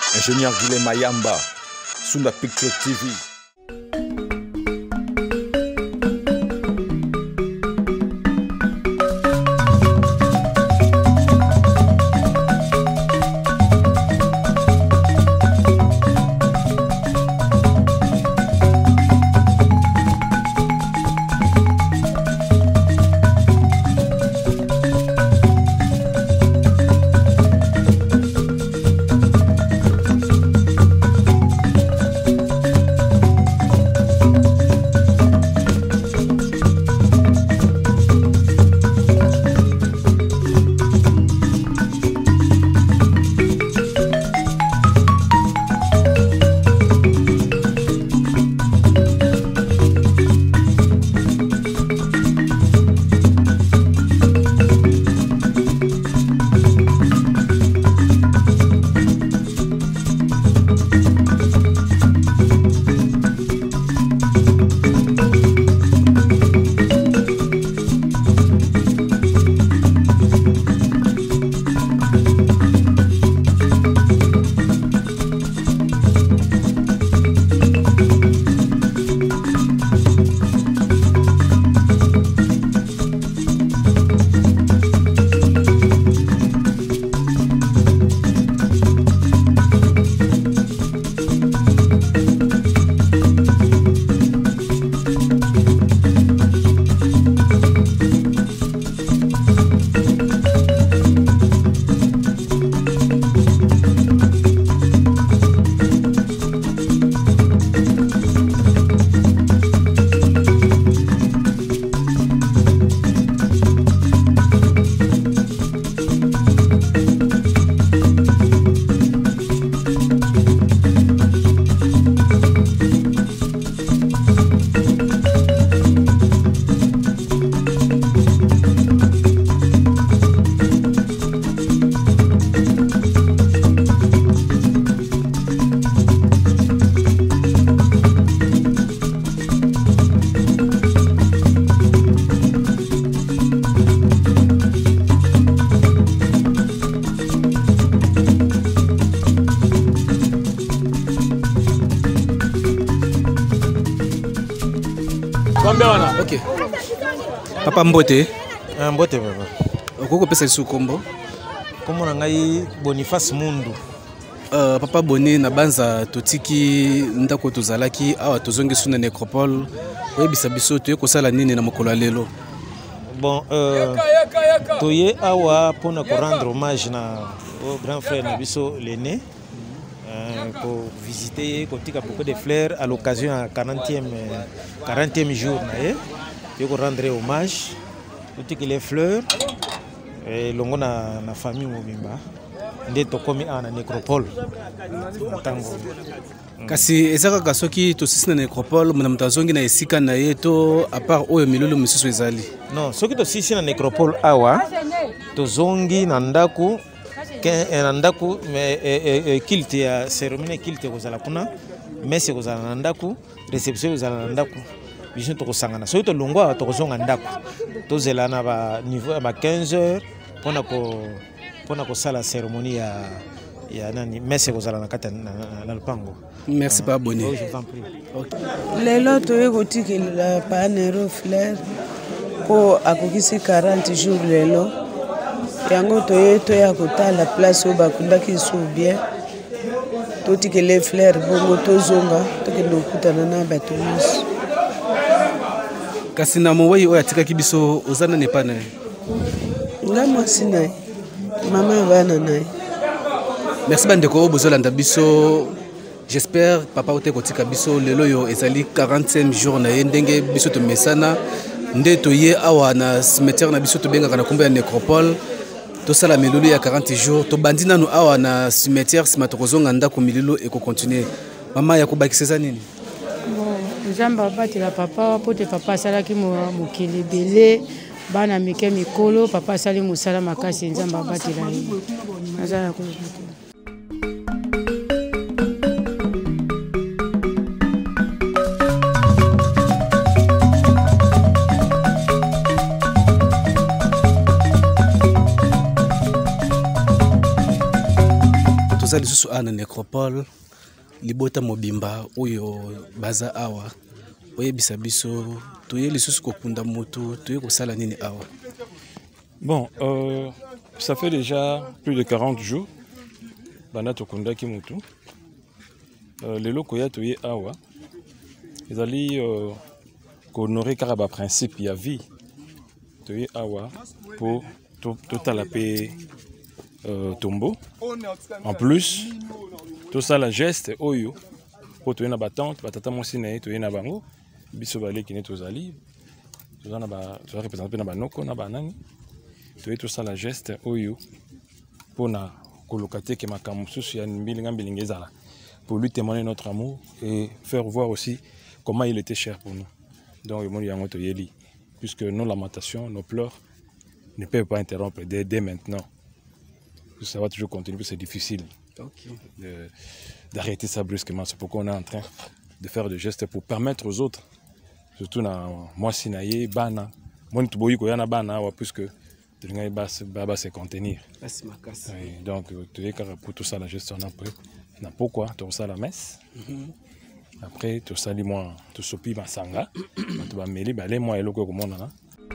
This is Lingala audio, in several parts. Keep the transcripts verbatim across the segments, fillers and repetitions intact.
Ingénieur Guilhem Mayamba, Sunda Picture T V. Ok. Papa Mbote. Mbote papa. Okoko pesa su kombo. Kombo na ngai Boniface Mundu. Uh, papa Boni na banza totiki ndako tozalaki awa tozongi suna necropole. Oyebisa biso toye kosala nini na mokolo lelo. Bon euh toye awa pona ko rendre hommage na au grand frère na biso l'aîné. Pour visiter kotika beaucoup de fleurs à l'occasion à quarantième quarantième jour nae et pour rendre hommage kotika les fleurs et longo na na famille mobimba nde to komi ana necropole tango kasi ezaka kasoki to sisi na necropole mona mtazongi na esika na yeto à part oyo milulu misusu ezali non soki to sisi na necropole awa to zongi na ndaku en ndaku mais kilte ya cérémonie kilte kozala kuna messe kozala na ndaku réception kozala na ndaku biso to kosangana so to longwa to kozonga ndaku to zela na ba niveau ba quinze heures pona ko pona ko sala cérémonie ya ya nani messe kozala na kata na lupango. Merci pas Boni. Oh, je t'en prie. Okay. Lelo to yeko tiki la panero fleur po akokisi quarante jours lelo. Yango toye toya kotala place oyo bakundaki so bien totike les fleurs bongo tozonga tokende okutana na bato nyonso kasi na mowei oyo atikaki biso ozana nepa na ye nga mwasi na ye mama ya bana na ye. Merci bandeko oyo bozolanda biso. J'espère papa ote kotika biso lelo yo ezali quarantième jour na ye ndenge biso tomesana nde toye awa na cimetière na biso tobengaka na kombo ya necropole. Tout ça la milulu ya quarante jours to bandina no awa na cimetière sima to kozonga ndako milulu eko continuer mama ya kobakisa nini bon nzamba batela papa pote papa salaki mokili belé bana mike mikolo papa sali musala makasi nzamba batela nazala ko toza lisusu ana nécropole libota mobimba oyo baza awa oyebisa biso toye lisusu kokunda moto toye kosala nini awa. Bon, euh, ça fait déjà plus de quarante jours bana tokunda ki mutu euh, lelo koya toye awa ezali euh, honorer kaka ba principe ya vie toye awa pour totala pe euh, tombeau. En plus tout ça la geste oyo pour toye na ba tante batata mosi na ye toye na bango biso bale kine tozali tozana ba toza représenter na banoko na banani toye tout ça la geste oyo pour na colocater que ma camususu ya mbilinga mbilinga ezala pour lui témoigner notre amour et faire voir aussi comment il était cher pour nous. Donc il y a yeli puisque nos lamentations, nos pleurs ne peuvent pas interrompre dès, dès maintenant. Ça va toujours continuer, c'est difficile okay. d'arrêter ça brusquement. C'est pourquoi on est en train de faire des gestes pour permettre aux autres, surtout dans moi sinaye bana, moi ntuboyi koyana bana puisque il va se contenir. Oui, donc, pour tout ça, la gestion on a pourquoi tout ça la messe. Après, tout ça, moi, tout ça, puis ma sanga, tout va mêler, ben les moi et le quoi comme on a.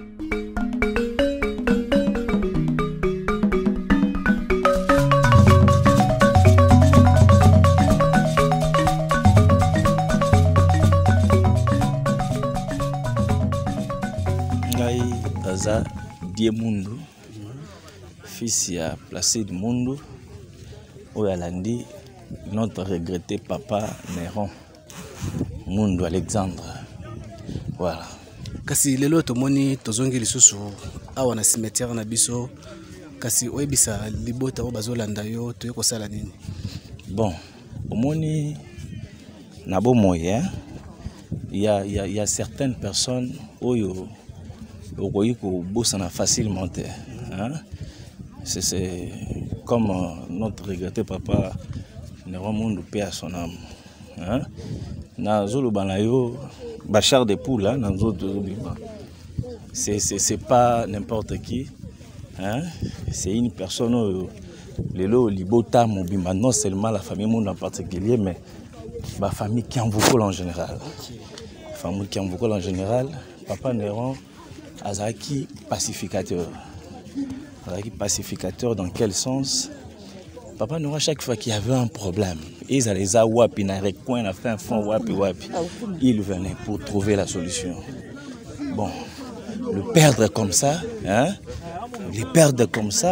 Ngai Aza Diemundo, fils à placé du monde, où elle a dit notre regretté papa Néron, Mundo Alexandre. Voilà. Kasi lelo tomoni tozongi lisusu awa na cimetière na biso kasi oyebisa libota o bazolanda yo toye kosala nini. Bon, omoni na bo moyen, il y a il y a il y a certaines personnes oyo okoyiko bosana facilement hein. C'est comme euh, notre regretté papa Néron Mundo paix à son âme hein. Na zolo banayo bachar de poule hein, dans autres c'est c'est c'est pas n'importe qui hein, c'est une personne euh, lelo libota mobimba non seulement la famille Mundo en particulier mais la famille Kiamvukol en général. Famille Kiamvukol en général, papa Néron Azaki pacificateur. Azaki pacificateur dans quel sens? Papa Néron, chaque fois qu'il y avait un problème, ils allaient à Wapi, dans les coins, à fin fond, Wapi, Wapi, il venait pour trouver la solution. Bon, le perdre comme ça, hein, les perdre comme ça,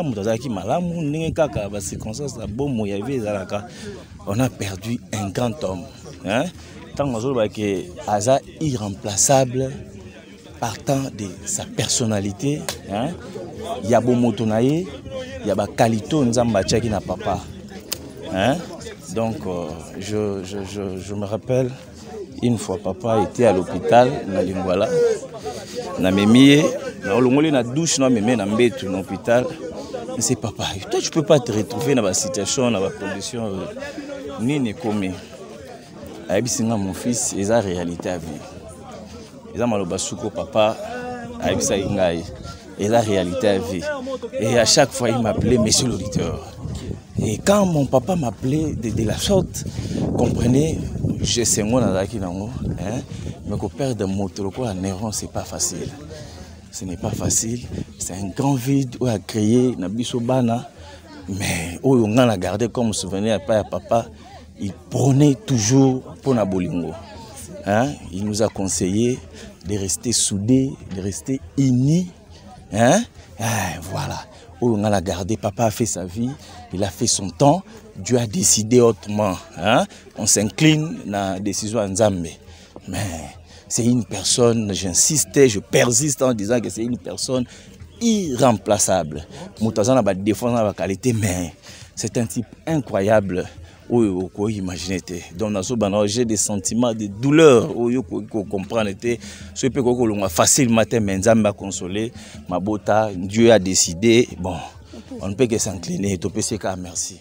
on a perdu un grand homme. Hein. Tant que Aza irremplaçable, partant de sa personnalité, hein, il y a beau motonaye, il y a Kalito Nzamba Tchaki na papa. Hein? Donc, euh, je, je, je, je me rappelle, une fois papa était à l'hôpital, na Lingwala, na Memie, na Olongoli na douche, na Memie, na Mbetu, na l'hôpital. Mais c'est papa, toi tu peux pas te retrouver dans la situation, dans la condition, euh, ni ne commis. Aïbisinga mon fils, et la réalité à vie. Et ça malobasuko papa, Aïbisa Ingaï. Et la réalité à vie. Et à chaque fois, il m'appelait Monsieur l'auditeur. Et quand mon papa m'appelait de, de la sorte, comprenez, je sais moi dans la kinango, hein, mais que perdre mon trocou à Néron, c'est pas facile. Ce n'est pas facile. C'est un grand vide où a créé Nabiso Bana, mais où on a gardé comme souvenir à papa, il prônait toujours pour Nabolingo. Hein, il nous a conseillé de rester soudés, de rester unis. Hein? Ah, voilà. On a gardé, papa a fait sa vie, il a fait son temps, Dieu a décidé autrement. Hein? On s'incline dans la décision de Nzambe. Mais c'est une personne, j'insiste, je persiste en disant que c'est une personne irremplaçable. Moutazan a des défauts dans la qualité, mais c'est un type incroyable. Oui, oui, imaginez. Donc, j'ai des sentiments de douleur. Oui, vous comprenez. Je peux que facilement me consoler. Ma bota, Dieu a décidé. Bon, on ne peut que s'incliner. Merci.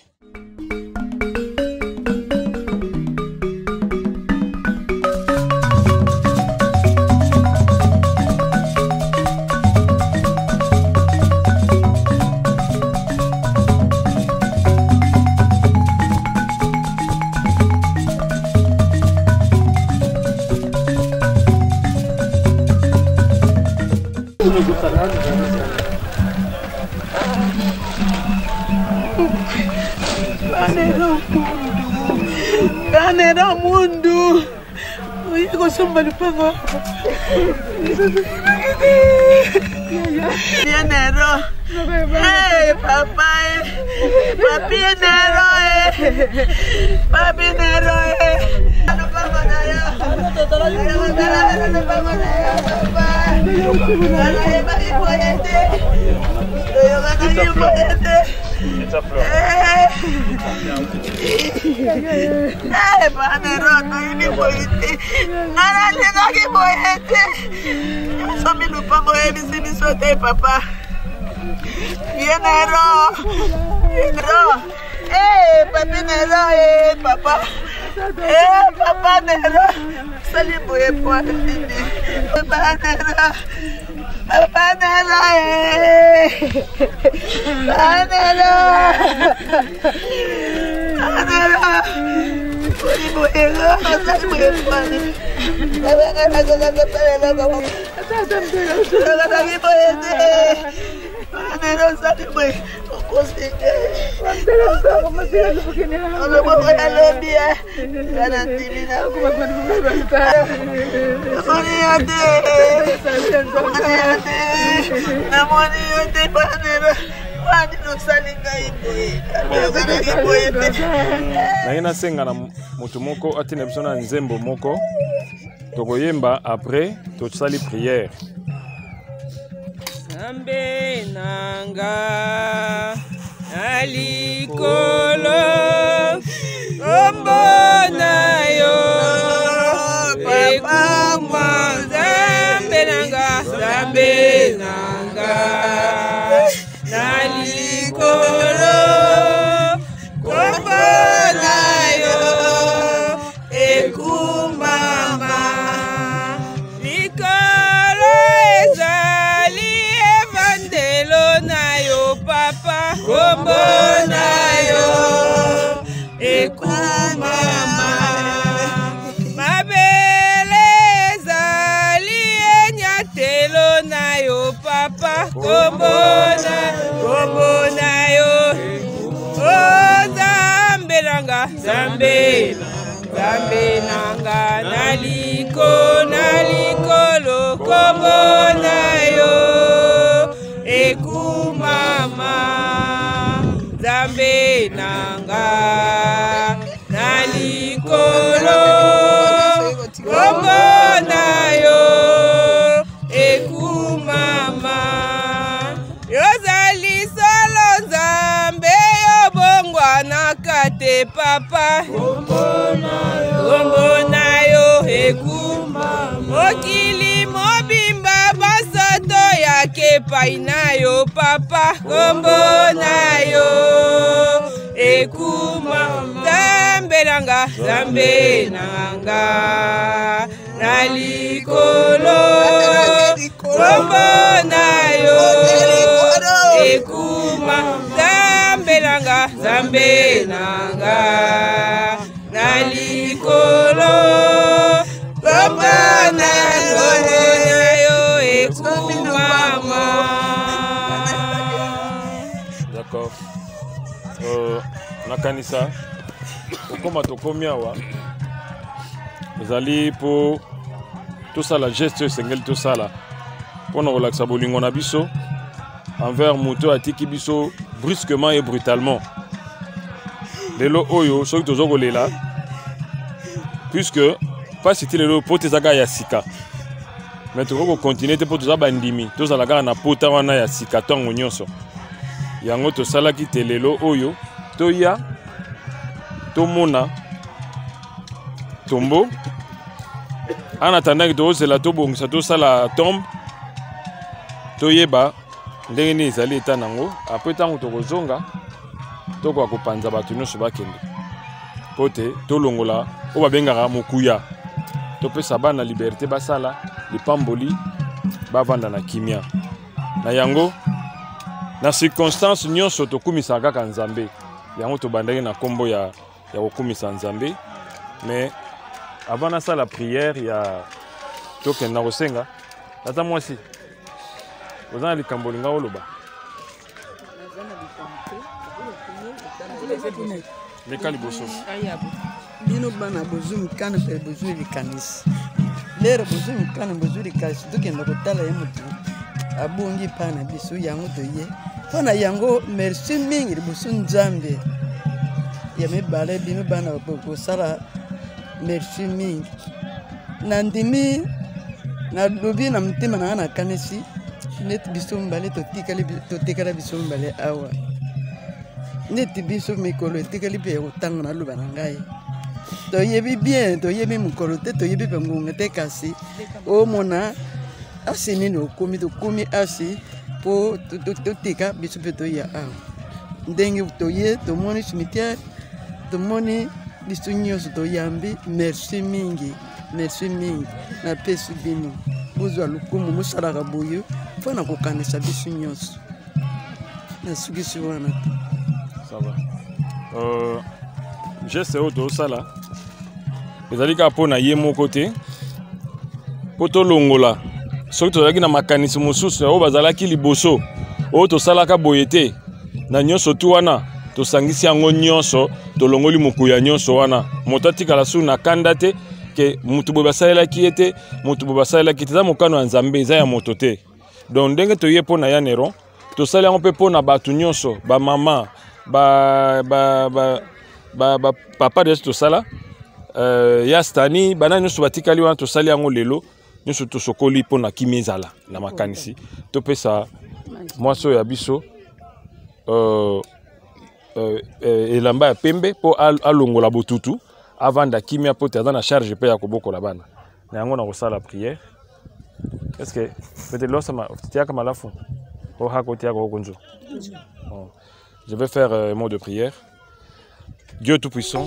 Banero mundu. Iko somba lupango. Banero. Hey papa. Papi Nero. Papi Nero. Lupango na yo. Lupango na yo papa. Ala eba ipoete. Yo gana ipoete. Eh, Banero, no ini poete. Nana llega que poete. So mi lupango e bisi bisote papa. Nero. Nero. Eh, papi Nero, eh, papa. Eh, papa Nero. Sali boye poete. Papa Nero. Papa Nero, eh. Banero. Banero. Sali boye, sali boye poete. Sali boye Banero, sali boye. Okosike. Ono boye alobia. Garantimina. Namoni ate. Namoni ate. Namoni ate Banero. Wani no salinga iboye. Iboye. Naina senga na moto moko atina biso na nzembo moko. Tokoyemba après tosali prière. Zambe nanga alikolo ombona yo ekuma zambe nanga zambe nanga nalikolo ombona yo ekumama likolo ezali evandelo na yo papa ombona yo ekumama mabele ezali enyatelo na yo papa ombona ombona yo o zambe nanga zambe zambe nanga naliko nalikolo kombona yo ekumama zambe nanga nalikolo kombona yo ekumama yozali solo nzambe yobongwana kate papa kombona yo ekumama mokili mobimba basoto yake pai na yo papa kombona yo ekumama zambe nanga zambe nanga nalikolo kombona yo ekuma zambe nanga zambe nanga nalikolo kombona yo ekumama. D'accord. Euh, nakanisa okoma tokomi awa ezali po tosala geste esengeli tosala mpona kolakisa bolingo na biso envers moto atiki biso brusquement et brutalement. Lelo oyo soki tozo kolela puisque pasi ti lelo po tezaka ya sika mais toko continuer te po toza bandimi tozala kaka na pota wana ya sika ntango nyonso yango tosalaki te lelo oyo toya tomona tombo en attendant que tozela tobongisa tosala tombe toyeba ndenge nini ezali eta nango apres ntango tokozonga tokoka kopanza bato nyonso bakende po te tolongola oyo babengaka mokuya topesa bana liberté basala lipamboli bavanda na kimia na yango na circonstance nyonso tokumisaka kaka nzambe yango tobandaki na kombo ya ya kokumisa nzambe mais avant nasala prière ya tokende na kosenga tata mwasi Vous avez les Cambolinga au Loba. Les Caliboso. Bino bana bozum kana pe bozum di kanis. Lera bozum kana bozum di kanis to kenda ko tala yemutu. Abungi pana bisu yango to ye. Pana yango merci mingi bosun Nzambe. Ya me bale bino bana ko sala merci mingi. Nandimi na lobi na mtima na na kanisi net bisu mbale to tikali to tikala bisu mbale awa. Net bisu mikolo tikali pe utanga na luba ngai. To yebi bien to yebi mukolo te to yebi pe ngunga te kasi o mona asini no komi to komi asi po to to tika bisu pe to ya awa. Ndengi to ye to moni cimetière to moni bisu nyos to yambi merci mingi merci mingi na pesu bino bozwa lukumu musala kabuyo fona kokanisa bisu nyos na sugisi wana. Ça va. Euh, geste auto sala. Ezali ka pona ye moko te. Poto longola. Soki tozalaki na makanisi mosusu oyo bazalaki liboso oyo tosalaka boye te na nyonso tu wana tosangisi yango nyonso tolongoli mokuya nyonso wana moto atikala su na kanda te ke mutu boye basalelaki ye te mutu boye basalelaki te eza mokano ya Nzambe eza ya moto te. Donc ndenge toye mpona ya Neron tosali yango mpe mpona bato nyonso bamama ba ba ba ba ba papa de tosala euh ya stani bana nyonso batikali wana tosali yango lelo nyonso tosokoli mpona kimi ezala na makanisi topesa mwaso ya biso euh euh elamba ya pembe po alongola botutu avant da kimia po aza na charge pe ya kobokola bana na yango na kosala prière. Est-ce que peut-être lorsque ma tiaka malafu o hako tiaka okonjo. Je vais faire un mot de prière. Dieu Tout-Puissant,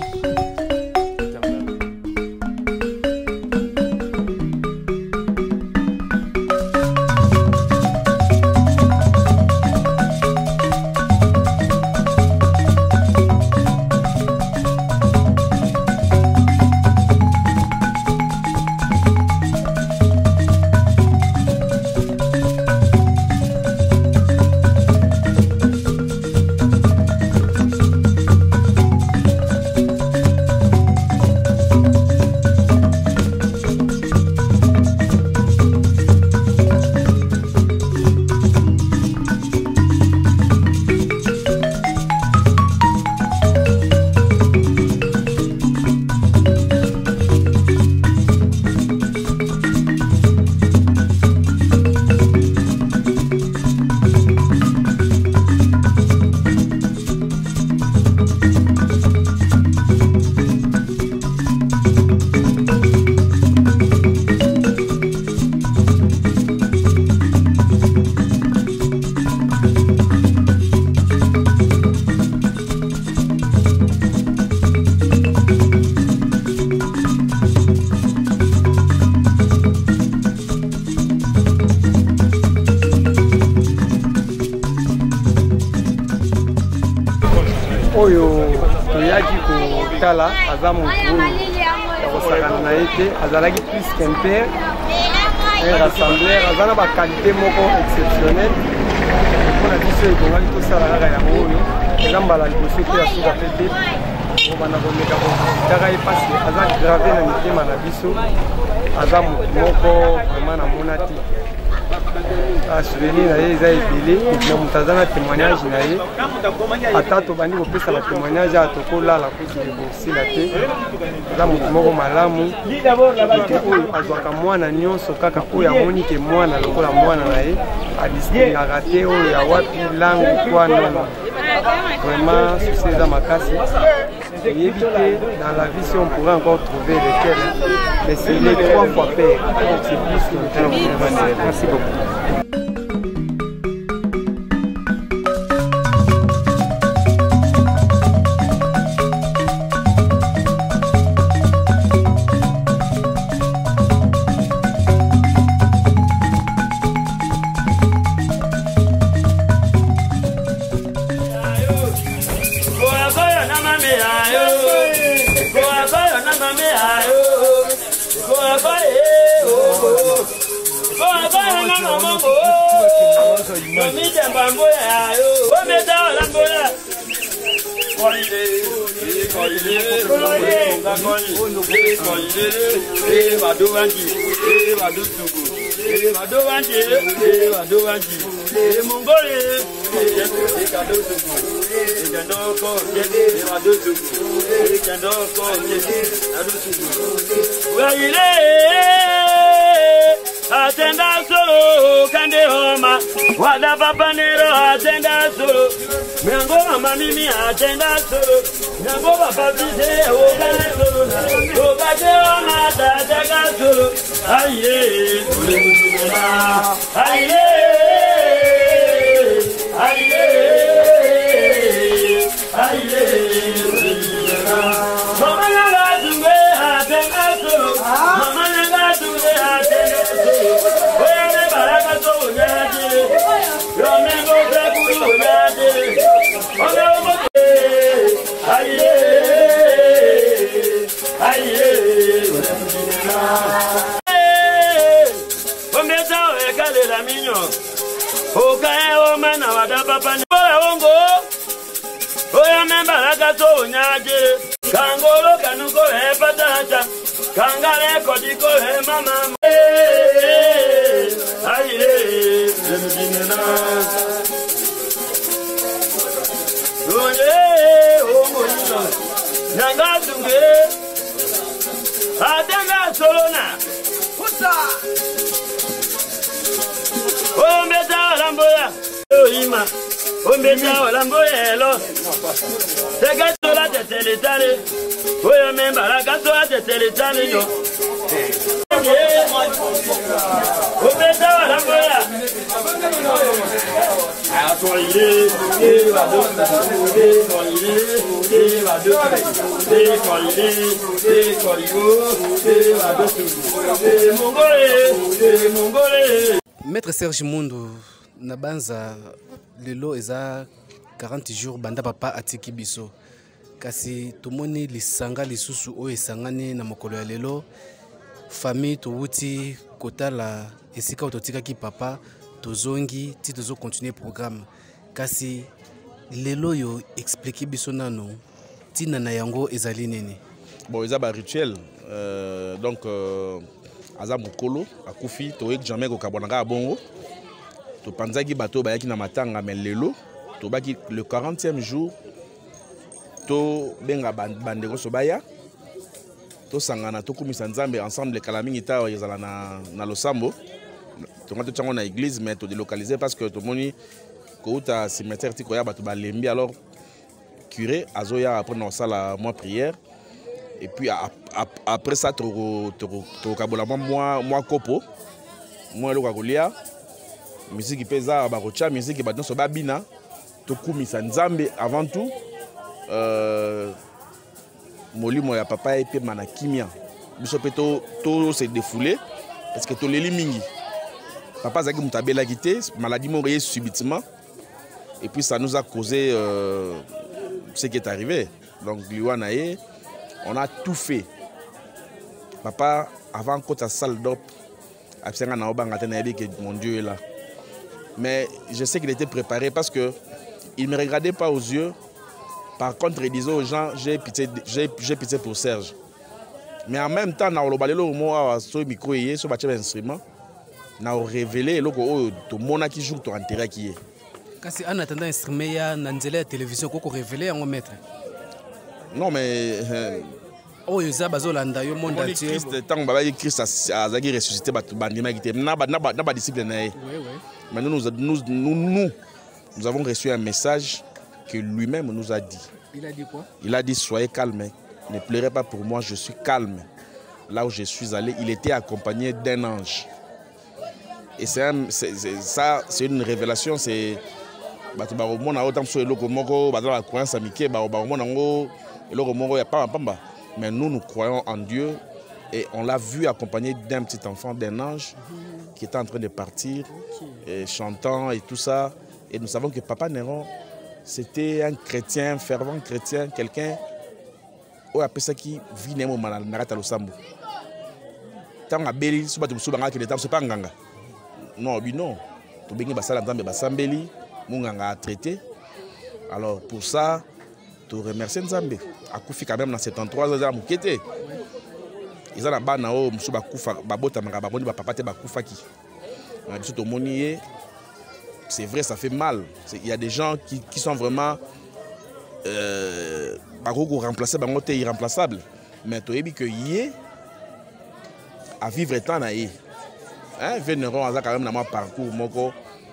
oyo toyaki kotala aza motu ya kosakana na ye te azalaki plus qu'un père un rassembleur aza na bakalite moko exceptionnel mpona biso ekongaki tosala kaka yango oyo eza mbala liboso te ya suka pe te kobanda koleka kokitaka ye mpasi aza grave na mitema na biso aza motu moko vraimen namona te souvenir na ye eza ebele na moto aza na témoignage na ye ata tobandi kopesa ba témoignage awa tokolala kuti bosila te aza motu moko malamu oyo azwaka mwana nyonso kaka oyo amoni ke mwana lokola mwana na ye adistingaka te oyo ya wapi langue kwa nono vraiment succès eza makasi yebi te dans la vie si on pourrait encore trouver lequel mais c'est les trois fois père donc c'est plus que merci beaucoup. Go, go, go, go, go, go, go, go, go, go, Lomite mbamboya yo. Ometa lamboya. Koile, koile, koile, koile, koile, eh madowanji, eh madotugu, eh madowanji, eh madowanji, eh mongole, eh kadotugu, eh kandoko, eh madotugu, eh kandoko, eh madotugu. Waile, atenda solo kande homa, wada papa nero atenda solo. Miango mama mimi atenda solo, miango papa bise okane solo na, okate ona tataga solo, aye, ule musumena, aye, aye, aye, ule musumena. Mama nanga tunge atenda solo, mama nanga tunge atenda solo, oya me baraka solo nyate, yo me gote kuru nyate. Aye, aye, ometa ekale la minyo, okae omana wada papa nikola ongo, oya memba laka so nyaje, kangolo kanuko he patata, kangale kodiko he mama. Aye, emjinena. Nanga tunge atenga solona puta ombeta lamboya oima ombeta lamboya elo tega sola de teletale oyo memba la gato de teletale yo ombeta lamboya Maître Serge Mundu Nabanza lelo eza quarante jours banda papa atiki biso kasi tomoni lisanga lisusu oyo esangani na mokolo ya lelo famille towuti kotala esika ototikaki papa tozongi ti tozo continuer programme kasi lelo yo expliquer biso nano tina na yango ezali nini. Bon eza ba rituel euh, donc euh, aza mokolo akufi toyek jamais ko kabonaka bongo to panzaki bato bayaki na matanga mais lelo to baki le quarantième jour to benga bandeko sobaya to sangana to kumisa nzambe ensemble kala mingi ta ezala na na losambo to ngato tsango na église mais to délocaliser parce que to moni ko uta cimetière ti ko ya bato balembi alors curé azoya après na sala moi prière et puis après ça to to kabola moi moi kopo moi lo kakolia musique pesa ba rocha musique ba so babina to kumisa nzambe avant tout euh molimo ya papa et pe mana kimia biso pe to to se défouler parce que to leli mingi papa zaki mutabela quitté maladie mourir subitement et puis ça nous a causé euh, ce qui est arrivé donc liwanae on a tout fait papa avant que ta salle d'op absenga na obanga tena que mon Dieu est là mais je sais qu'il était préparé parce que il me regardait pas aux yeux. Par contre, il disait aux gens, j'ai pitié, j'ai pitié pour Serge. Mais en même temps, dans le balelo moi sur le micro et sur le instrument, on a révélé le que tout le monde qui joue ton intérêt qui est. Kasi en attendant instrument ya nanzela télévision koko révélé en maître. Non mais oh yeza bazolanda yo monde entier. Christ tant baba Christ a zagi ressuscité bandima qui était na na na disciple na. Oui oui. Mais nous nous nous nous nous avons reçu un message que lui-même nous a dit. Il a dit quoi? Il a dit soyez calme, ne pleurez pas pour moi, je suis calme. Là où je suis allé, il était accompagné d'un ange. Et c'est ça, c'est une révélation. C'est mais nous, nous croyons en Dieu et on l'a vu accompagné d'un petit enfant, d'un ange qui était en train de partir, et chantant et tout ça. Et nous savons que Papa Néron, c'était un chrétien, un fervent chrétien, quelqu'un qui a ça qui vit dans le Narata Losambo. Tant que Béli, c'est pas un nganga. Non, oui, non. to bengi basala nzambe basambeli munganga a traité. Alors pour ça to remercier nzambe akufi quand même dans soixante-treize ans za mukete. Ils ont la bana o musu bakufa babota manga baboni ba papa te bakufa ki. Na biso to monié. C'est vrai, ça fait mal. Il y a des gens qui, qui sont vraiment euh, remplaçables, irremplaçables. Mais tu as dit que yé à vivre étant naïe. Hein, Vénéron a quand même dans mon parcours, moko.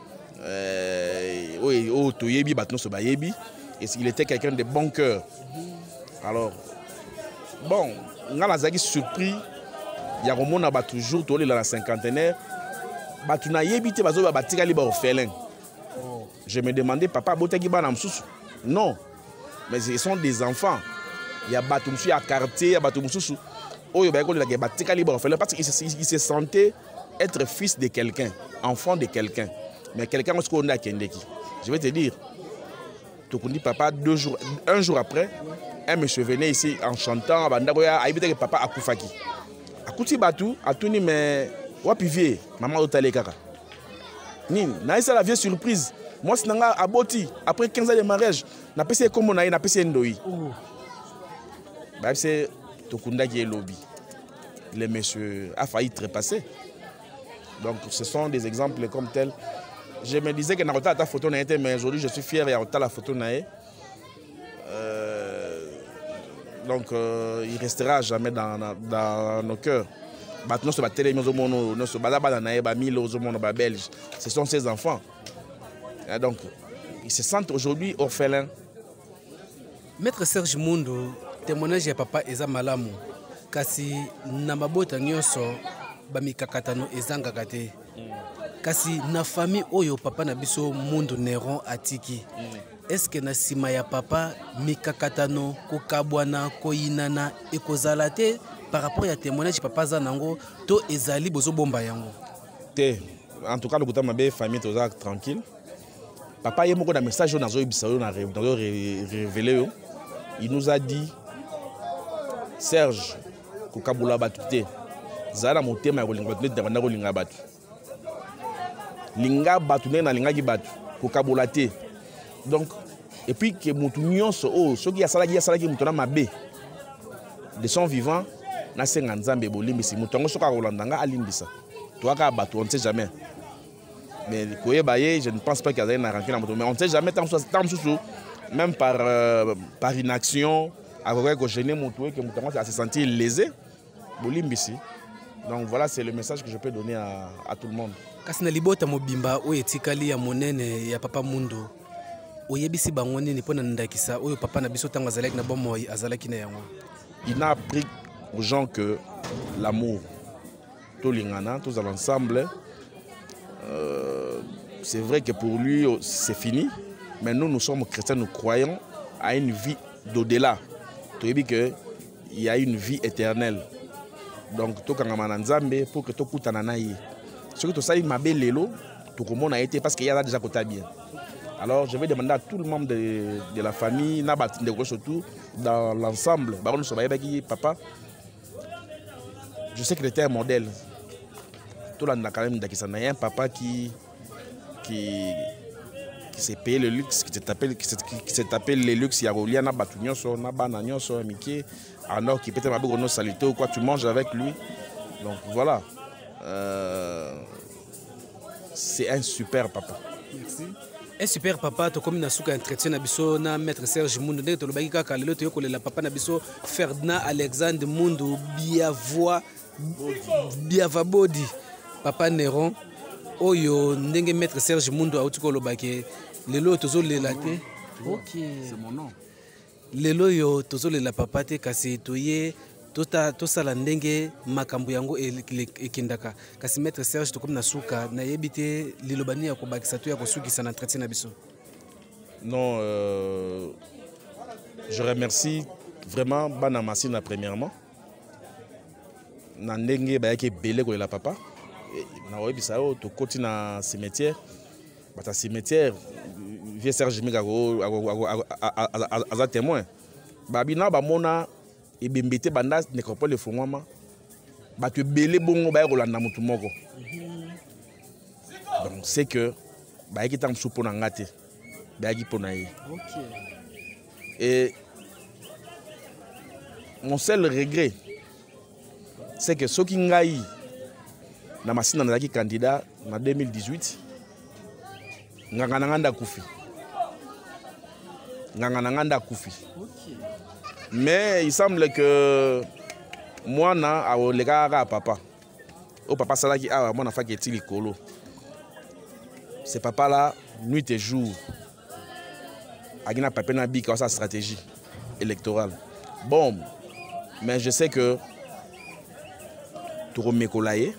Oui, oh, tu y es battu sur bayebi. Et il était quelqu'un de bon cœur. Alors, bon, on a la surpris. Il y a un moment où toujours tu es dans la cinquantenaire. Batu na yebite bazo batika liba orphelin. Je me demandais papa botaki bana msusu. Non. Mais ce sont des enfants. Il y a batu msusu à quartier, il y a batu msusu. Oyo ba ko la batika liba orphelin parce qu'il se, il se sentait être fils de quelqu'un, enfant de quelqu'un. Mais quelqu'un est-ce qu'on a kendeki. Je vais te dire. Tokundi papa deux jours un jour après, un monsieur venait ici en chantant bandagoya aibite que papa akufaki. Akuti batu atuni mais wapi vie maman otale kaka nini na ça la vieille surprise moi c'est nanga aboti après quinze ans de mariage na pese comme na na pese ndoi bah c'est tokunda qui est lobby le monsieur a failli trépasser. Donc ce sont des exemples comme tels. Je me disais que na ta ta photo na été mais aujourd'hui je suis fier et ta la photo na euh, donc euh, il restera jamais dans dans, dans nos cœurs. Ce sont ses enfants. Et donc, ils se sentent aujourd'hui orphelins. Maître Serge Mundu, témoignage ya papa eza malamu. Kasi na mabota nyonso bamikakatano ezangaka te. Kasi na famille oyo papa na biso Mundu Néron atiki. Est-ce que na sima ya papa mikakatano kokabwana koyinana ekozala te? Par rapport à témoignage papa Zanango, to ezali bozo bomba yango. Te, en tout cas le côté ma famille toza tranquille. Papa yé moko da message na zo ibisayo na révélé. Il nous a dit Serge kokabula batute. Zala motema ya kolinga batute devant ko linga batu. Linga batu na linga ki batu kokabula te. Donc et puis que mutu nyonso oh soki ya sala ki ya sala ki mutu na mabe de son vivant. Na senga nzambe bolimbisi mutongo soka rolandanga alimbisa toaka bato on ne sait jamais mais koyeba ye je ne pense pas qu'il y a une rancune mais on ne sait jamais tant sous même par euh, par inaction avec que gêner mutu que mutongo à se sentir lésé bolimbisi. Donc voilà, c'est le message que je peux donner à, à tout le monde. Kasina libota mobimba o etikali ya monene ya papa Mundu oyebisi bango nini pona ndakisa oyo papa na biso tango azalaki na bomoi azalaki na yango. Il n'a appris aux gens que l'amour, tout l'ingana, tous ensemble, euh, c'est vrai que pour lui c'est fini, mais nous, nous sommes chrétiens, nous croyons à une vie d'au-delà. Tu dis qu'il y a une vie éternelle. Donc, tout le pour que tout le monde ait. Ce que tu sais, ma belle Lélo, tout le monde a été parce qu'il y a déjà côté bien. Alors, je vais demander à tout le monde de, de la famille, surtout dans l'ensemble, papa. Je sais qu'il était un modèle. Tout le monde a quand même dit un papa qui, qui, qui s'est payé le luxe, qui s'est tapé, qui s'est tapé les luxes. Il y a Rolia, il y a Batunion, il y a Bananion, il y a Mickey, alors qui peut-être un peu salité ou quoi, tu manges avec lui. Donc voilà. Euh, c'est un super papa. Merci. Un super papa, to comme nasuka entretien na biso na maître Serge Mundu ndenge to lobaki kaka lelo to yokolela papa na biso Ferdinand Alexandre Mundu Biavoa Biavabodi papa Néron oyo ndenge maître Serge Mundu auti ko lobaki lelo tozo lela te. OK, c'est mon nom. Lelo yo tozo lela papa te kasi toye tota tosala ndenge makambo yango ekindaka kasi maître Serge to comme nasuka na yebite lilobani ya kobakisa to ya kosukisa na entretien na biso. Non, euh, je remercie vraiment Bana Massina premièrement. Na ndenge ba yake belé ko la papa na oyebisa o to koti na cimetière bata cimetière vieux Serge Migako aza témoin babina ba mona et bembete banda nécropole fongwama ba te belé bongo ba rolanda mutu moko. Donc c'est que bayaki tam supo na ngate bayaki pona ye. OK. Et mon seul regret c'est que soki ngai na masina nazaki candidat en deux mille dix-huit nganga na nganda kufi. Nganga na nganda kufi. OK. Mais il semble que moi na a le gars papa. Au papa salaki a moi na fa ki etili kolo. Ce papa là nuit et jour. Agina papa na bika sa stratégie électorale. Bon, mais je sais que tout remekolaye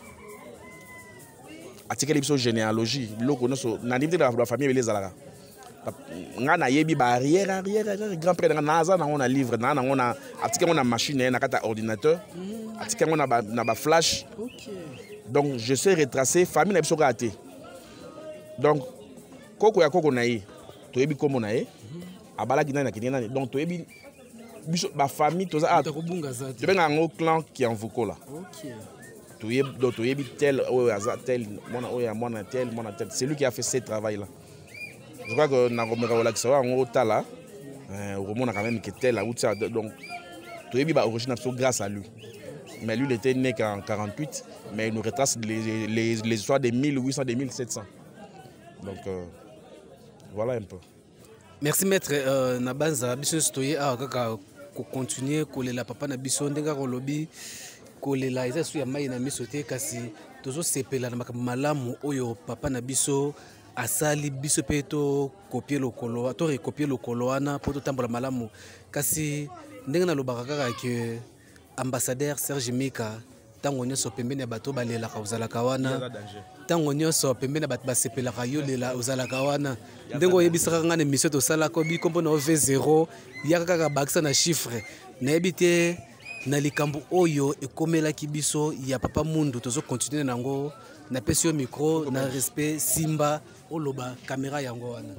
atikeli biso généalogie loko no so na ndimte la famille les alaka. Nga na yebi barrière arrière grand père na za na on a livre na na on a atikeli on a machine na kata ordinateur atikeli on a ba na ba flash. OK. Donc je sais retracer famille na biso raté. Donc koko ya koko na ye to yebi komo na ye abala kina na kina donc to yebi biso ba famille to za to benga ngo clan qui en vukola. OK. To yebi donc to yebi tel o aza tel mona o ya mona tel mona tel c'est lui qui a fait ce travail là. Je crois que na komeka wala kisawa ngo tala euh au moment quand même que tel a outia donc to yebi ba origine absolue grâce à lui. Mais lui il était né en quarante-huit mais il nous retrace les les les histoires de mille huit cents de mille sept cents. Donc euh, voilà un peu. Merci maître euh, Nabanza biso stoye a kaka ko continuer ko lela papa na biso ndenga ko lobi ko lela eza su ya mai na miso te kasi tozo sepela na malamu oyo papa na biso asali biso pe to copier le kolo to recopier le kolo wana poto tambola malamu kasi ndenga na lobaka kaka ke ambassadeur Serge Mika tango nyonso pembeni ya bato balelaka ozalaka wana tango nyonso pembeni ya bato basepelaka yo lela ozalaka wana ndengo oyebisaka nga na émission tosalaka bikombo na V zéro yaka kaka bakisa na chiffre nayebi te na likambo oyo ekomelaki biso ya papa mundu tozo continuer nango na pesi yo micro na respect simba oloba caméra yango wana.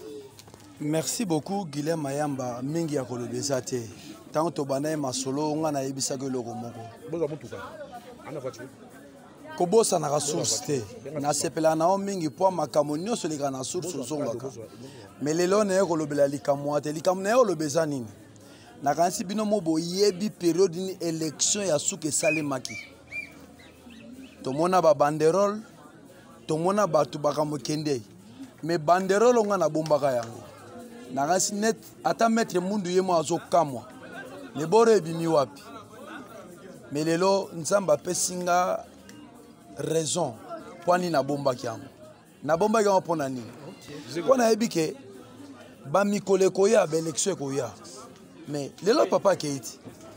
Merci beaucoup Guilhem Mayamba mingi ya kolobesa te tango tobana masolo nga na yebisaka eloko moko boza mutuka ana voiture kobosa na ressource te na sepela na o mingi po makambo nyonso leka na source ozongaka mais lelo na kolobela likamwa te likamwa na olobeza nini na kanisi bino mobo yebi période ni élection ya suke salemaki tomona ba banderole tomona batu bakambo kende mais banderole nga na bombaka yango na kanisi net ata maître mundu yemo azokamwa le boro ebimi wapi mais lelo nzamba pesinga raison poni na bomba kiango na bomba kiango pona nini pona ebike ba mikole koya ba élection koya mais lelo papa keiti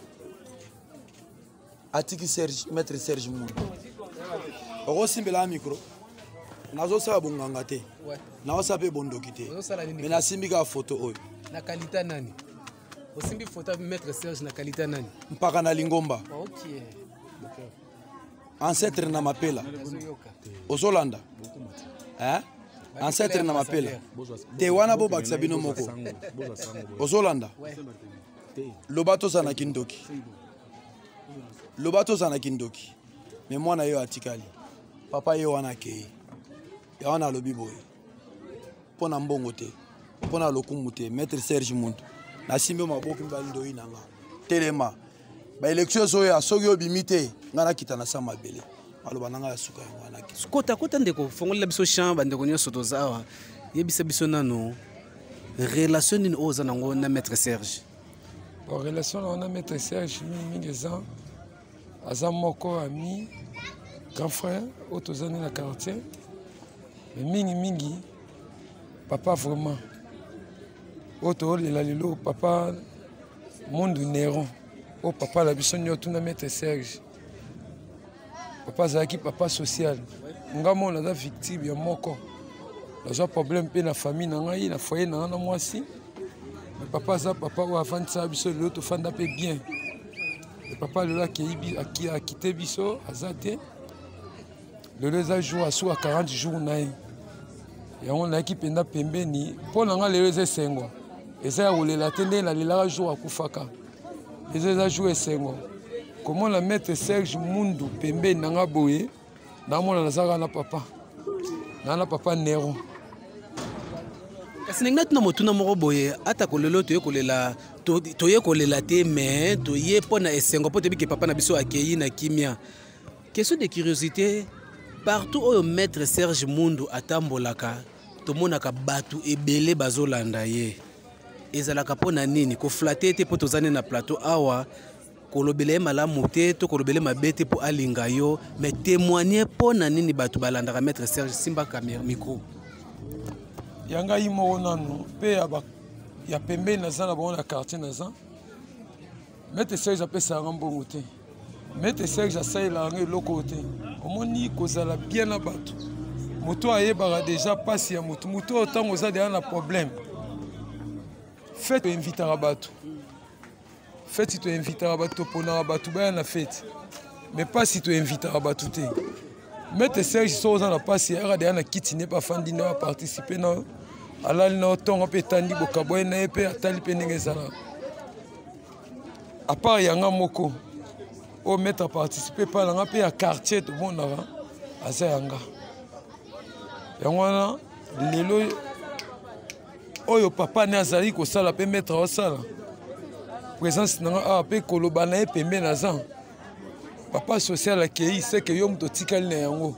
atiki Serge maître Serge Mundu oko simbela micro nazo sa bonganga te na osape bondoki te mais na simbika photo oyo na kalita nani osimbi photo maître Serge na kalita nani mpaka na lingomba. OK. Ancêtre na mapela ozolanda hein ancêtre na mapela te wana bo bakisa bino moko ozolanda lobato sana kindoki lobato sana kindoki mais mwana yo atikali papa yo wana ke ya wana lobi boy pona mbongo te pona lokumu te maître Serge Mundu na simbe maboki mbali ndo inanga telema ba élection so ya soki obimite ngana kitana sa mabele maloba nanga ya suka yango wana ki kota kota ndeko fongola biso champ bandeko nyonso tozawa yebisa biso nano relation ni oza nango na maître Serge. Bon relation na maître Serge mingeza aza moko ami grand frère otozani na quartier mais mingi mingi papa vraiment auto lela lelo papa Mundu Néron o papa la biso nyoto na maître Serge papa zaki papa social nga mona da victime ya moko nazo problème pe na famille na ngai na foyer na na mwasi mais papa za papa o avant ça biso lelo to fanda pe bien le papa lelo akibi aki a quitté biso azate lelo za jour asu à quarante jours na ya on la ki penda pembeni po na nga lelo ze sengo eza ya kolela te nde nalelaka jour akufaka eza eza jour esengo komona maître Serge Mundu pembeni na nga boye namona nazalaka na papa nana papa Nero. Kasi ndenge tuna motuna moko boye ata kolelo toye kolela toye kolela te mais toye pona esengo po tebi ke papa na biso akei na kimia. Question de curiosité, partout oyo maître Serge Mundu atambolaka tomonaka batu ebele bazolanda ye. Ezalaka pona nini ko flatter te po tozane na plateau awa kolobele malamu te to kolobele mabete po alinga yo mais témoigner pona nini batu balandaka maître Serge simba caméra micro. Yanga imo nanu pe ya pembe na za na bon na quartier na za Maître Serge apesa ngambongo te Maître Serge asaila nge loko te omoni kozala bien na batu moto ayebaka déjà pasi ya moto moto otango za déjà na problème fête invitera batu fête tu invitera batu pona batu ba na fête mais pas si tu invitera batu te Maître Serge soza na pasi ya déjà na kiti ne pas fandi na participer na alali na otongo pe tandi bokaboy na pe atali pe ndenge zala à part yanga moko o mettre participer pas na pe ya quartier to bonara asa yanga yangwana lelo oyo papa ne azali ko sala pe mettre o sala présence na a pe koloba na pembe na zan papa social akei c'est que yo mto tikali na yango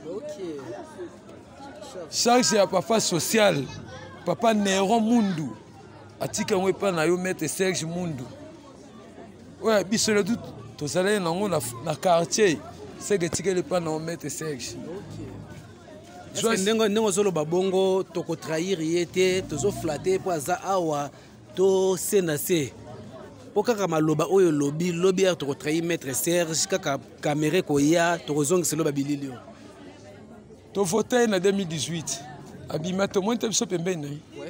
charge ya papa social papa Nero Mundu atika ngwe pa na yo Maître Serge Mundu ouais biso le tout to sala na ngo na quartier c'est que tika le pa na Maître Serge je ndengo ndengo zolo babongo to ko trahir yete to zo flatter po za awa to senase po kaka maloba oyo lobi lobi ya to ko trahir Maître Serge kaka caméra ko ya to zongisa loba bililio to voté en deux mille dix-huit abima to monte biso pembeni ouais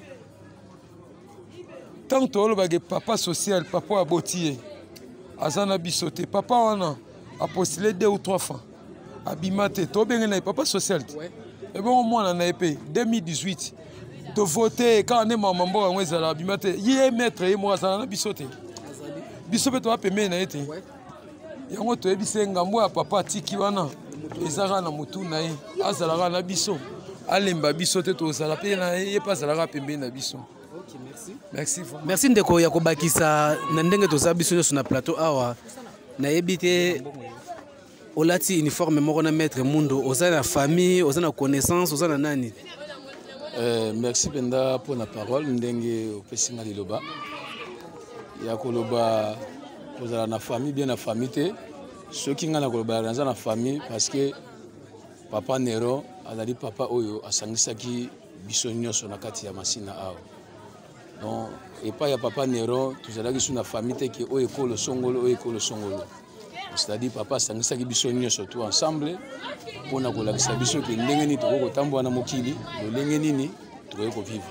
tant to lo bagé papa social papa abotié azana bisoté papa wana a postulé deux ou trois fois abima te to benga na papa social ouais et bon moi na épée deux mille dix-huit to voté quand on est maman mbo ngwe la abima te yé maître et moi azana bisoté bisoté to pembeni na été ouais yango to ebise ngambo ya papa tiki wana ezara na mutu na ye azalaka na biso alemba biso te tozala pe na ye pa azalaka pembeni na biso. OK, merci. Merci. Merci ndeko ya kobakisa na ndenge toza biso nyonso na plateau awa na yebite olati uniforme moko na Maître Mundu oza na famille oza na connaissance oza na nani. Euh, merci Penda pour la parole ndenge opesinga liloba ya koloba ozala na famille bien na famille te ceux qui nga na koloba dans na famille parce que papa Nero azali papa oyo asangisaki biso nyonso na kati ya masina awa donc et pas ya papa Nero tozalaki sur na famille te ki oyo ekolo songolo oyo ekolo songolo c'est-à-dire papa asangisaki biso nyonso tout ensemble pona kolakisa biso ke ndenge nini toko kotambola na mokili lolenge nini tokoki kovivre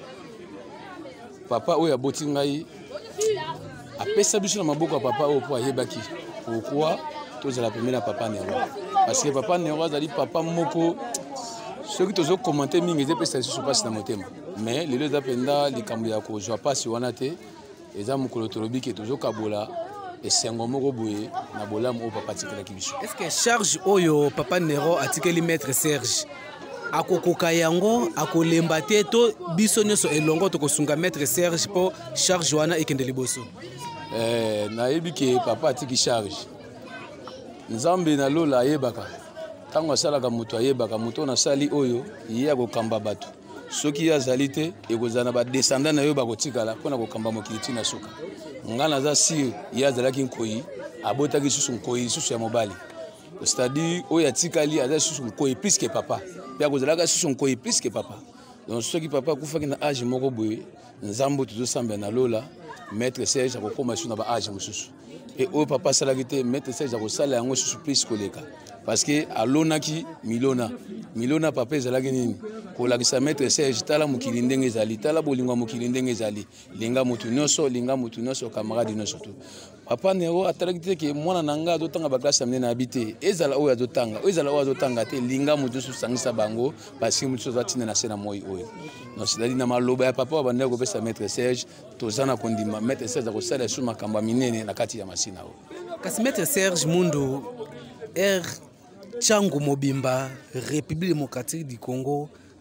papa oyo aboti ngai apesa biso na maboko ya papa oyo po ayebaki pourquoi tozala pembeni na papa Nero parce que papa Nero azali papa moko soki tozo commenter mingi ezepesa lisusu mpasi na motema mais lelo eza mpenza likambo ya kozwa mpasi wana te eza mokolo tolobi ke tozokabola esengo moko boye na bolamu oyo papa atikelaki biso. Est-ce que charge oyo papa Nero atikeli Maître Serge akokoka yango akolemba te to biso nyonso elongo tokosunga Maître Serge po charge wana ekende liboso? Eh, nayebi ke papa atiki charge nzambe na lola ayebaka tango asalaka moto ayebaka moto nasali oyo ye akokamba bato soki azali te ekozala na badescendant na yo bakotikala mpona kokamba mokili ntina suka nga naza sire ye azalaki nkoyi abotaki lisusu nkoyi lisusu ya mobali c'est-à-dire oyo atikali aza lisusu nkoyi plus que papa mpe akozalaka lisusu nkoyi plus que papa donc soki papa akufaki na age moko boye nzambe tozosambela na lola Maître Serge akokoma lisusu na baage mosusu et oyo papa asalaki te Maître Serge akosala yango lisusu plus koleka parce que alonaki milona milona papa ezalaki nini kolakisa Maître Serge tala mokili ndenge ezali tala bolingo mokili ndenge ezali linga motu nyonso linga motu nyonso camarade nyonso tu papa Nero atalaki te ke mwana na nga azotanga baklase ya minene abi te ezala oyo azotanga oyo ezala oyo azotanga te linga motu nyonso osangisa bango parce que motu nyonso azatina na se na moi oyo donc c'est-à-dire na maloba ya papa babandaki kopesa Maître Serge toza na kondima Maître Serge akosala lisusu makambo ya minene na kati ya masina oyo. Kasi Maître Serge Mundu er Tchango Mobimba République démocratique du Congo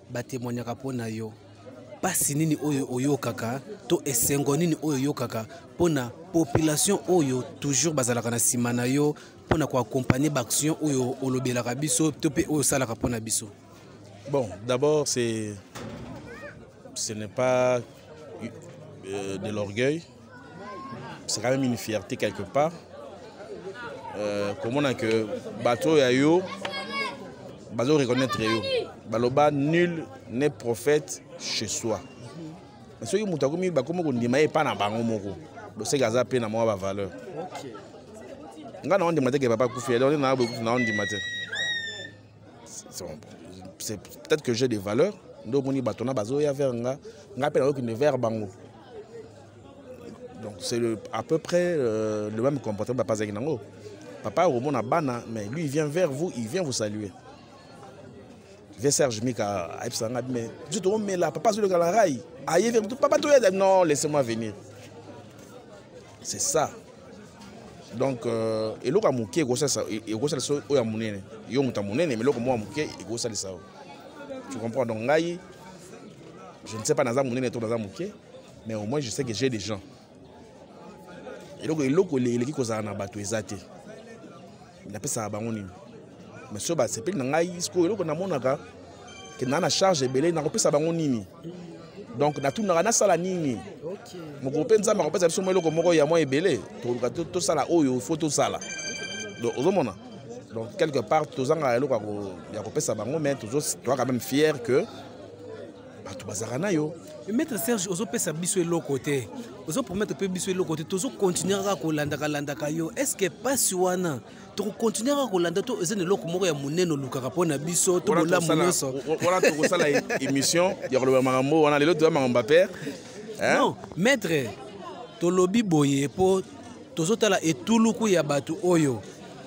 batémoignaka mpona yo pasi nini oyo oyokaka to esengo nini oyo oyokaka mpona population oyo toujours bazalaka na nsima na yo mpona koaccompagner baaction oyo olobelaka biso to mpe oyo osalaka mpona biso? Bon, d'abord, c'est ce n'est pas euh, de l'orgueil, c'est quand même une fierté quelque part. Euh, comment on a que bateau ya yo, bateau reconnaître yo, baloba nul n'est prophète chez soi. Mais ceux qui m'ont dit bah comment on dit mais pas na bango moko, donc c'est gaza pe na moi ba valeur. Ok. Nga na on dit matin que papa koufi, on na beaucoup na on dit matin. C'est peut-être que j'ai des valeurs. Donc on dit batona bazo ya vers nga, nga pe na ko ne vers bango. Donc c'est à peu près euh, le même comportement papa Zaginango. Papa au monde bana, mais lui il vient vers vous, il vient vous saluer. Vers Serge Mika, mais je te remets là, papa sur le galerie. Aïe, papa toi non, laissez-moi venir. C'est ça. Donc euh, et l'autre a mouké, il gosse ça, il gosse ça au yamunene. Yo muta munene, mais l'autre moi mouké, il gosse ça. Tu comprends donc ngaï. Je ne sais pas dans un munene tout dans un mouké, mais au moins je sais que j'ai des gens. Et donc l'autre les qui cause na bato ezate. Il appelle ça abangoni. Mais ce bah c'est plus nangai isko eloko na monaka que na na charge belé na kopesa bango nini. Donc na tout na sala nini. OK. Mon copain nzamba kopesa biso eloko moko ya moi ebelé to to sala oyo faut to sala. Donc ozomona. Donc quelque part tozanga eloko ya kopesa bango mais toujours toi quand même fier que ba to bazaka na yo. Maître Serge ozo pesa biso eloko te. Ozo promettre pe biso eloko te tozo continuer ka kolanda kalanda kayo. Est-ce que pas wana to continuer ka kolanda to ezene eloko moko ya muneno lukaka pona biso to bola munoso. Voilà to sala émission ya le makambo wana lelo to makambo père. Non, maître to lobi boye po tozo tala etuluku ya batu oyo.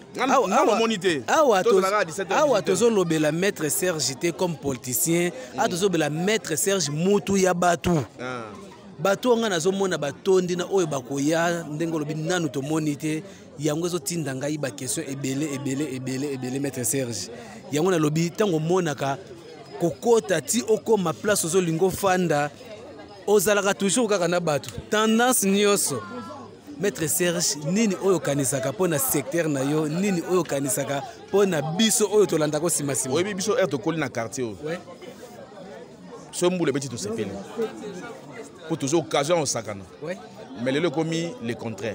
Awa tozo lobela maître Serge te comme politicien, a tozo lobela maître Serge mutu ya batu. Bato nga nazomona batondi na oyo bakoya ndenge lobi nanu to monite yango zo tinda ngai ba question ebele ebele ebele ebele maître Serge. Yango na lobi tango monaka kokota ti okoma place ozo lingo fanda ozalaka toujours kaka na bato. Tendance nyoso. Maître Serge nini oyo kanisaka pona secteur na yo nini oyo kanisaka pona biso oyo tolanda ko sima sima. Oui biso er to koli na quartier. Ouais. So mbule petit tout sepele. Pour toujours occasion au sakana. Ouais. Mais le commis le contraire.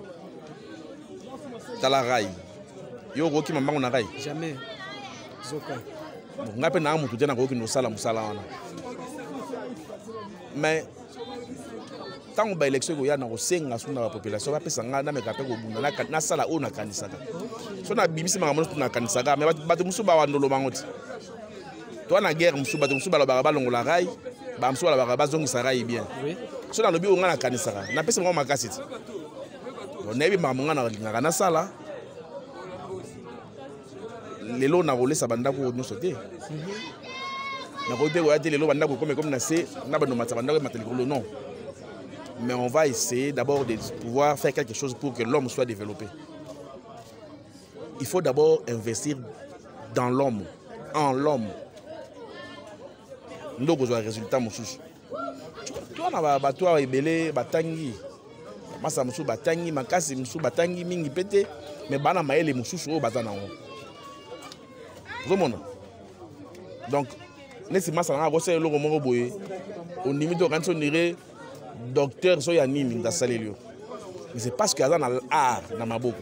Dans la rail. Yo roki mama on rail. Jamais. Zoka. On appelle na mutu tena ko ki no sala musala wana. Mais tant que l'élection il y a na osenga suna la population va pesa nga na me kapé ko bunda na na sala o na kanisaka. So na bimisi mama na kanisaka mais bato musu ba wandolo mangoti. Toi na guerre musu bato musu ba la baraba longola rail. Ba musu la baraba zongisa rail bien. Oui. So na lobi o nga na kanisaka. Na pesa ngo makasi. On ebi mama nga na linga na sala. Lelo na rolé sa banda ko no sauter. Na ko be ko ate lelo banda ko comme comme na se na bando matsa banda ko mateli non. Mais on va essayer d'abord de pouvoir faire quelque chose pour que l'homme soit développé. Il faut d'abord investir dans l'homme, en l'homme. Nous avons un résultat. Tu vois, bateau ebele batangi. Masa musu batangi, makasi musu batangi mingi pete, mais bana maele musu so batana on. Vraiment. Donc, nesi masa na gosse lo moko boye. On limite quand on dirait docteur so ya nini ndasale lio. Mais c'est parce que azana art na maboko.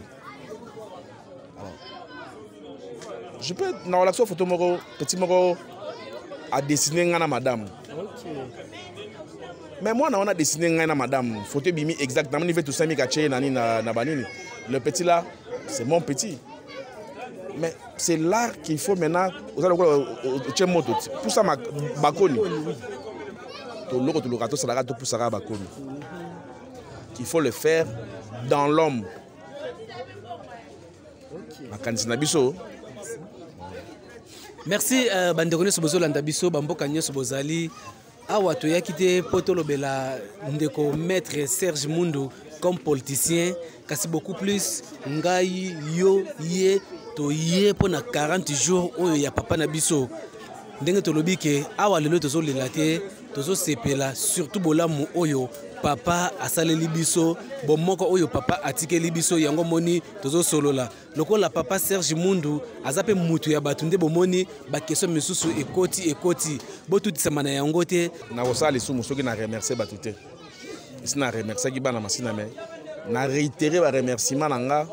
Je peux na relaxo photo moko petit moko a dessiner ngana madame. OK. Mais moi on a dessiné ngana madame, photo bimi exactement ni fait tout ça mi kache nani na na banini. Le petit là, c'est mon petit. Mais c'est l'art qu'il faut maintenant aux allez au moto. Pour ça ma bakoni. Il faut le faire dans l'homme. Merci bandekone sobozo landa biso bamboka nyoso bozali awa to yakite potolo bela ndeko maître Serge Mundu comme politicien kasi beaucoup plus ngai yo ye to ye pona quarante jours oyo ya papa na biso ndenge tolobi ke awa lelo tozolela te tozosepela surtout bolamu oyo papa asaleli biso bomoko oyo papa atikeli biso yango moni tozosolola lokola papa Serge Mundu aza pe mutu ya bato nde bomoni bakeso misusu ekoti ekoti botutisama na yango te na kosala lisumu soki na remercier bato te isi na remerciaki bana masina me na réitérer ba remerciement na nga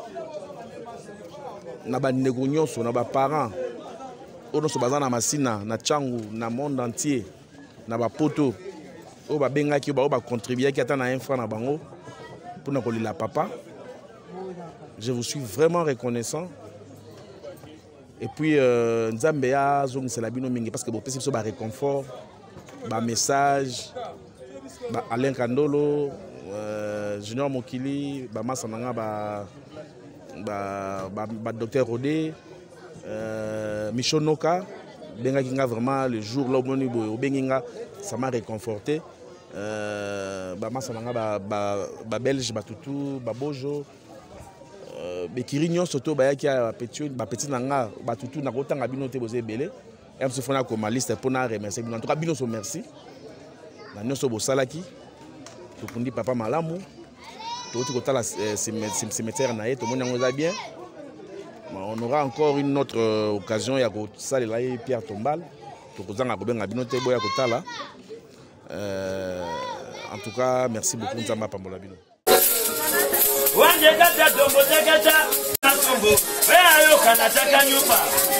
na bandeko nyonso na baparents oyo nyonso baza na masina na Tchangu na monde entier na bapoto oyo babengaki oyo bacontribuaki ata na un franc na bango mpona kolela papa. Je vous suis vraiment reconnaissant. Et puis euh, nzambe ya zongisela bino mingi parce que bopesi biso ba réconfort ba message ba Alain Kandolo euh, Junior Mokili ba masananga ba ba ba, ba docteur Rodé euh, Michonoka benga kinga vraiment le jour là moni boyo benga ça m'a réconforté euh, ba masananga ba ba, ba belge ba tutu ba bojo bekiri nyonso to bayaki ya petit ba petit nanga ba tutu na kotanga bino te boze belé et me fona comme liste pour na remercier en tout cas bino so merci na nyonso bo salaki to kundi papa malamu to ti kotala cimetière na ye to mona ngoza bien. On aura encore une autre euh, occasion ya ko salela Pierre Tombal to kozanga ko benga bino te boya kotala euh, en tout cas merci beaucoup nzamba pambola bino. Wanje kata dombo teketa na sombo wea yo kana taka nyupa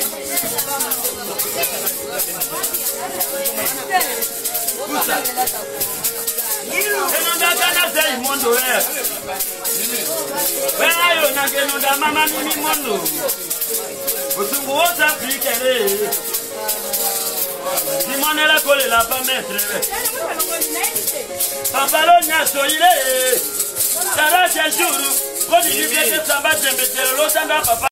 kusa enonda kana sei mondo we wea yo na kenonda mama mimi mondo usungu wota pikere Simone la kole la pa maître Papalo nyaso ile Taracha juru, kodi libeke samba jembetele lotanga papa.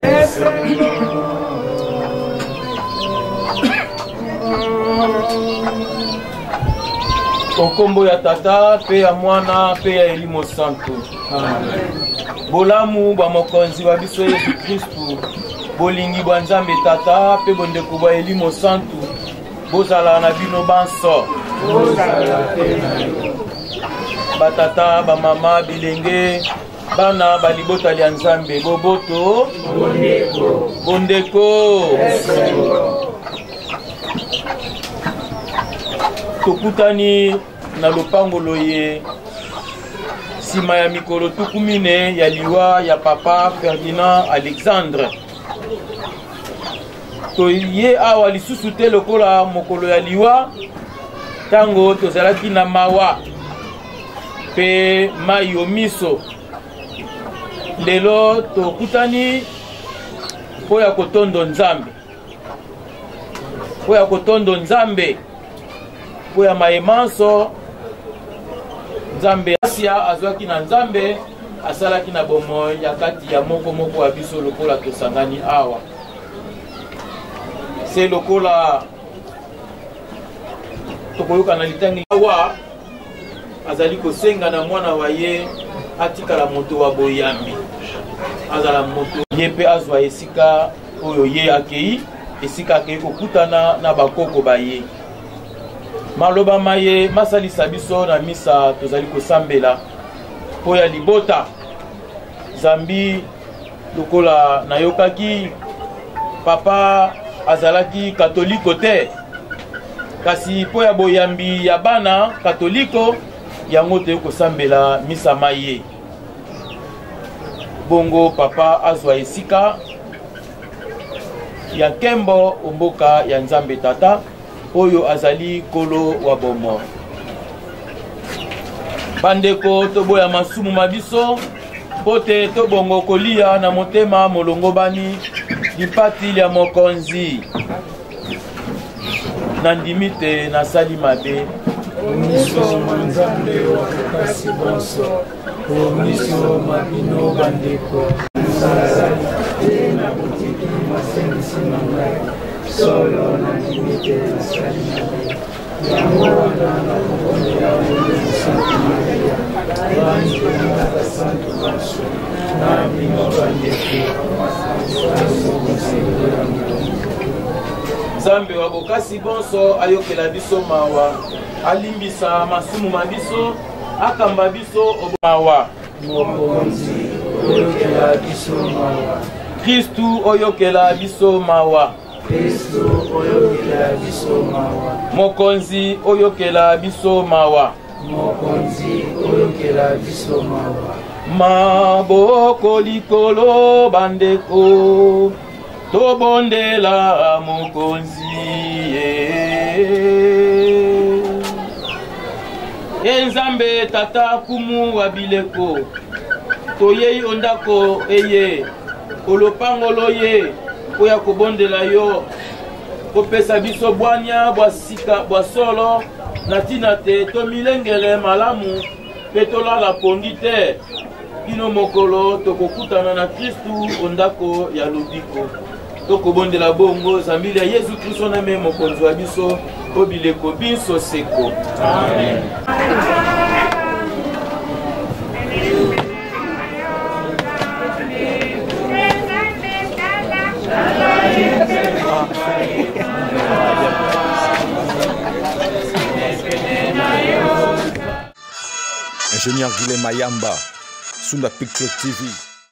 Okombo ya tata, pe ya mwana, pe ya elimo santo. Bolamu ba mokonzi wa biso Yesu Kristu, bolingi bwa nzambe tata, pe bondeko ba elimo santo. Bozala na bino banso. Bozala te na yo. Batata, ba mama, bilenge, bana, balibota lya nzambe, boboto, bondeko, bondeko. Tokutani na lopango loye, sima ya mikolo tukumine ya liwa ya papa Ferdinand Alexandre. To ye awa lisusu te lokola mokolo ya liwa, tango tozalaki na mawa. Pe mayo miso lelo to kutani po ya kotondo nzambe po ya kotondo nzambe po ya maemanso nzambe asia azwaki na nzambe asalaki na bomo ya kati ya moko moko wa biso lokola tosangani awa se lokola tokoyoka na litangi awa azali kosenga na mwana wa ye atikala moto wa boyambi azala moto ye pe azwa esika oyo ye akei esika akei kokutana na bakoko baye maloba maye masalisa biso na misa tozali kosambela po ya libota zambi lokola nayokaki papa azalaki katoliko te kasi po ya boyambi ya bana katoliko yango te kosambela misa maye bongo papa azwa esika ya kembo omboka ya nzambe tata oyo azali kolo wa bomo bandeko toboya masumu mabiso pote tobongo kolia na motema molongo bani lipati lya mokonzi na ndimi te nasali mabe Omiso manzambe wakakasi bonso, omiso mabino bandeko. Sasa tena kutiki masengisi mangai, solo na nimite na sali nabe. Yamona na kukonde ya ulimu santi maria, banji na santo bansu, na bino bandeko. Santo bansu ya mito. Nzambe wa bokasi bonso ayokela biso mawa alimbisa masumu mabiso akamba biso mawa mokonzi oyokela biso mawa Kristu oyokela biso mawa Kristu oyokela biso mawa mokonzi oyokela biso mawa mokonzi oyokela biso mawa maboko likolo bandeko tobondela mokonzi Enzambe tata kumu wa bileko toyei ondako eye olopangolo ye oya kobondela yo kopesa biso bwanya bwasika bwasolo na tina te tomilengele malamu pe tolala pongi te kino mokolo tokokutana na Kristu ondako ya lobiko tokobondela bongo zambili ya Yesu Kristo na me mokonzi wa biso obileko biso seko amen. Ingénieur Guilhem Mayamba, Sunda Picture T V.